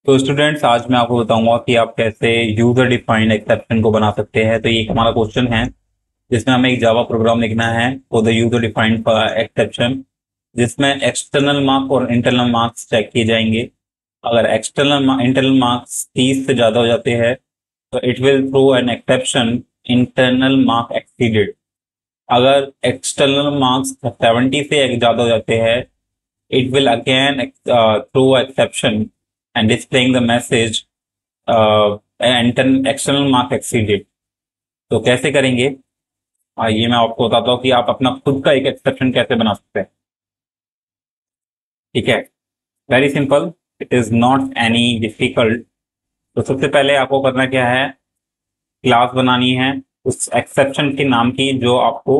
तो स्टूडेंट्स, आज मैं आपको बताऊंगा कि आप कैसे यूजर डिफाइंड एक्सेप्शन को बना सकते हैं। तो ये एक हमारा क्वेश्चन है जिसमें हमें एक जावा प्रोग्राम लिखना है for the user defined exception, जिसमें एक्सटर्नल मार्क और इंटरनल मार्क्स चेक किए जाएंगे। अगर इंटरनल मार्क्स 30 से ज्यादा हो जाते हैं तो it will throw an exception internal mark exceeded. अगर एक्सटर्नल मार्क्स 70 से ज्यादा हो जाते हैं, it will again throw exception and displaying the message external mark exceeded। तो कैसे करेंगे, आइए मैं आपको बताता हूँ कि आप अपना खुद का एक एक्सेप्शन कैसे बना सकते हैं। ठीक है, very simple, it is not any difficult. तो सबसे पहले आपको करना क्या है, क्लास बनानी है उस एक्सेप्शन के नाम की जो आपको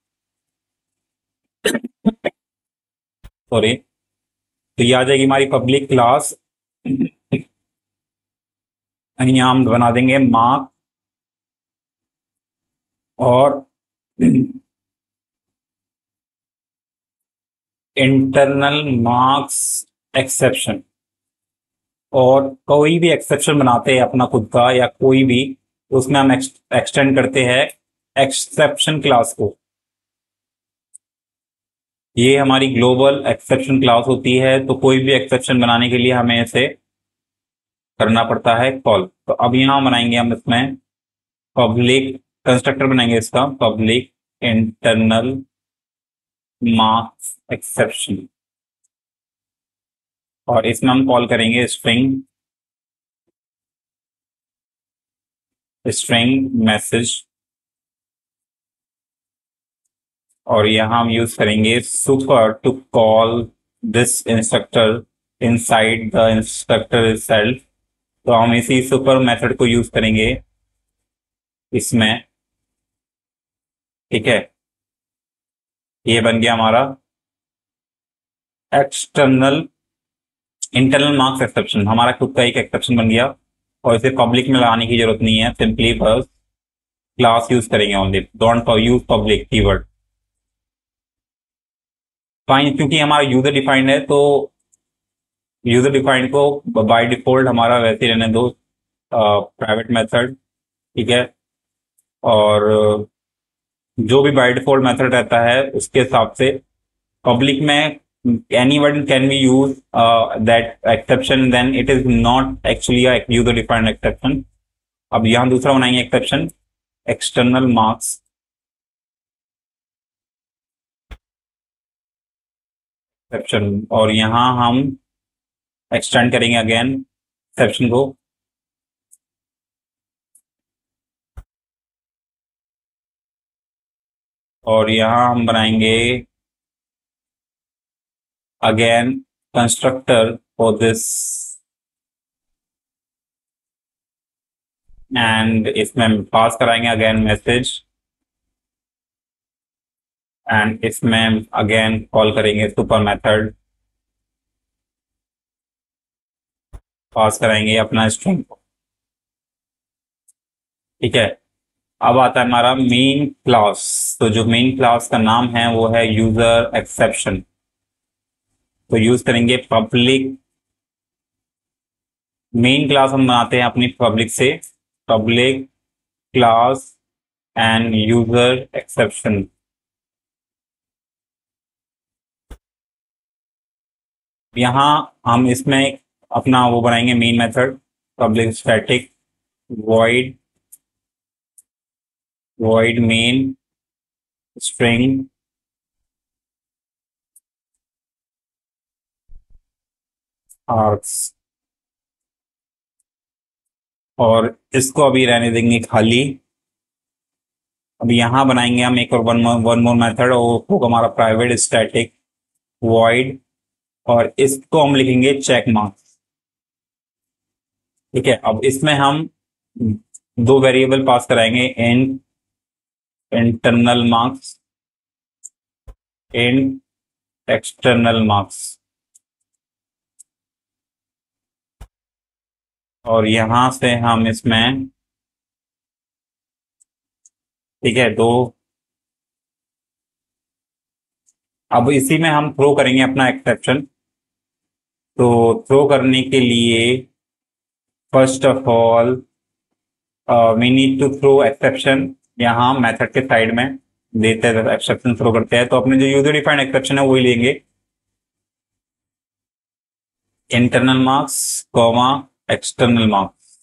सॉरी, तो ये आ जाएगी हमारी पब्लिक क्लास। यहाँ हम बना देंगे मार्क और इंटरनल मार्क्स एक्सेप्शन। और कोई भी एक्सेप्शन बनाते हैं अपना खुद का या कोई भी, उसमें हम एक्सटेंड करते हैं एक्सेप्शन क्लास को। ये हमारी ग्लोबल एक्सेप्शन क्लास होती है। तो कोई भी एक्सेप्शन बनाने के लिए हमें इसे करना पड़ता है कॉल। तो अब यहाँ बनाएंगे हम इसमें पब्लिक कंस्ट्रक्टर बनाएंगे, इसका पब्लिक इंटरनल मार्क्स एक्सेप्शन, और इसमें हम कॉल करेंगे स्ट्रिंग स्ट्रिंग मैसेज। और यहाँ हम यूज करेंगे super to call this constructor inside the constructor itself। तो हम इसी सुपर मेथड को यूज करेंगे इसमें। ठीक है, ये बन गया हमारा एक्सटर्नल इंटरनल मार्क्स एक्सेप्शन, हमारा खुद का एक एक्सेप्शन बन गया। और इसे पब्लिक में लगाने की जरूरत नहीं है, सिंपली बस क्लास यूज करेंगे only, don't use public keyword. Fine, क्योंकि हमारा यूजर डिफाइंड है तो यूजर डिफाइंड को बाय डिफॉल्ट हमारा वैसे ही रहने दो, प्राइवेट मेथड। ठीक है, और जो भी बाय डिफॉल्ट मेथड रहता है उसके हिसाब से पब्लिक में anyone can be use that exception, then it is not actually user defined exception. अब यहां दूसरा बनाएंगे एक्सेप्शन एक्सटर्नल मार्क्स एक्सेप्शन, और यहां हम एक्सटेंड करेंगे अगेन एक्सेप्शन को। और यहां हम बनाएंगे again constructor for this, and इसमें पास कराएंगे अगेन मैसेज, एंड इसमें अगेन कॉल करेंगे सुपर मेथड, पास कराएंगे अपना स्ट्रिंग को। ठीक है, अब आता है हमारा मेन क्लास। तो जो मेन क्लास का नाम है वो है यूजर एक्सेप्शन। तो यूज करेंगे पब्लिक, मेन क्लास हम बनाते हैं अपनी पब्लिक से, public class and user exception. यहाँ हम इसमें अपना वो बनाएंगे main method public static void void main string args, और इसको अभी रहने देंगे खाली। अब यहाँ बनाएंगे हम एक और वन मोर मेथड, और होगा हमारा प्राइवेट स्टैटिक void, और इसको हम लिखेंगे चेक मार्क्स। ठीक है, अब इसमें हम दो वेरिएबल पास कराएंगे, in internal marks in external marks. और यहां से हम इसमें, ठीक है, दो, अब इसी में हम थ्रो करेंगे अपना एक्सेप्शन। तो थ्रो करने के लिए first of all we need to throw exception. यहाँ मेथड के साइड में देते हैं एक्सेप्शन थ्रो करते हैं, तो अपने जो यूजर डिफाइंड एक्सेप्शन है वही लेंगे, internal marks comma external marks.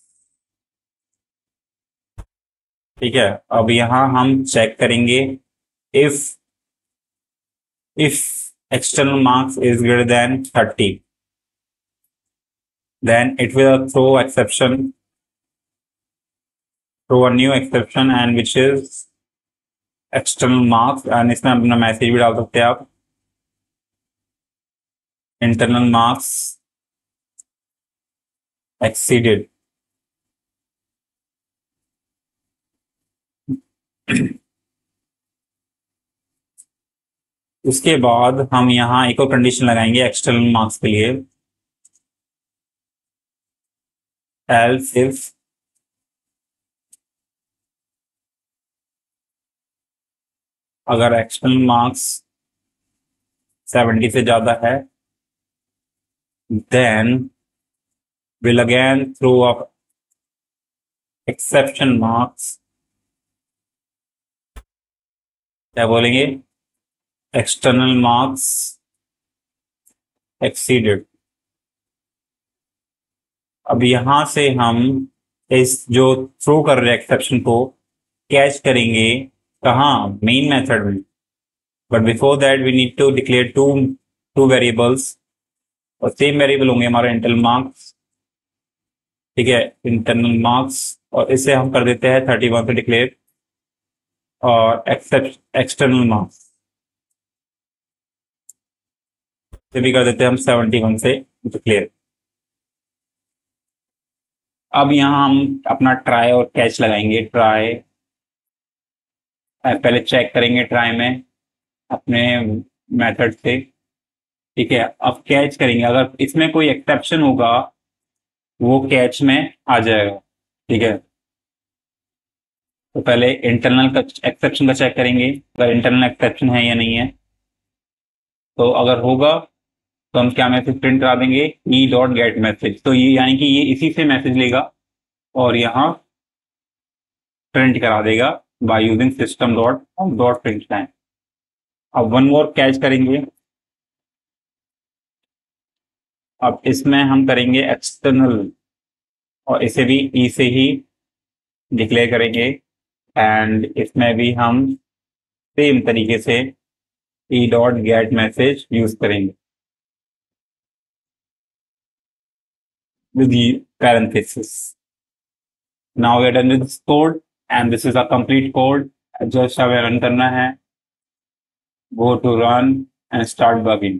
ठीक है, अब यहाँ हम चेक करेंगे if external marks is greater than 30, then it will throw a new exception and which is external marks, and इसमें अपना मैसेज भी डाल सकते हैं आप, internal marks exceeded। उसके बाद हम यहाँ एक और कंडीशन लगाएंगे एक्सटर्नल मार्क्स के लिए, else if अगर एक्सटर्नल मार्क्स 70 से ज्यादा है, then will again throw up exception marks। क्या बोलेंगे, एक्सटर्नल मार्क्स एक्सीडेड। अब यहां से हम इस जो थ्रो कर रहे एक्सेप्शन को कैच करेंगे कहाँ, मेन मेथड में, but before that we need to declare two variables, और सेम वेरिएबल होंगे हमारे इंटरनल मार्क्स। ठीक है, इंटरनल मार्क्स, और इसे हम कर देते हैं 31 से डिक्लेयर, और एक्सटर्नल मार्क्स से भी कर देते हैं हम 71 से डिक्लेयर। अब यहाँ हम अपना ट्राई और कैच लगाएंगे। ट्राई पहले चेक करेंगे ट्राई में अपने मेथड से। ठीक है, अब कैच करेंगे, अगर इसमें कोई एक्सेप्शन होगा वो कैच में आ जाएगा। ठीक है, तो पहले इंटरनल का एक्सेप्शन का चेक करेंगे, अगर इंटरनल एक्सेप्शन है या नहीं है। तो अगर होगा तो हम क्या मैसेज प्रिंट करा देंगे, ई डॉट गेट मैसेज। तो ये यानी कि ये इसी से मैसेज लेगा और यहाँ प्रिंट करा देगा by using system dot print line. अब वन मोर कैच करेंगे, अब इसमें हम करेंगे एक्सटर्नल, और इसे भी ई से ही डिक्लेयर करेंगे, एंड इसमें भी हम सेम तरीके से e dot get message use करेंगे with the parenthesis। Now we are done with this code and this is a complete code। just हमें रन करना है, go to run and start bugging।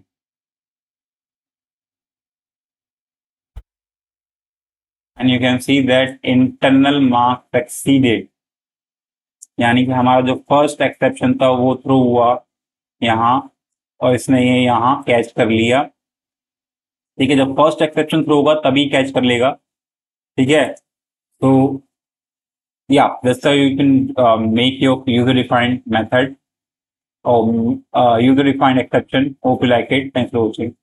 and you can see that internal marks exceeded, यानी कि हमारा जो first exception था वो through हुआ यहाँ, और इसने ये यहाँ कैच कर लिया। ठीक है, जब फर्स्ट एक्सेप्शन थ्रो होगा तभी कैच कर लेगा। ठीक है, तो या that's how you can make your user defined method और user defined exception. Hope you like it. Thanks for watching.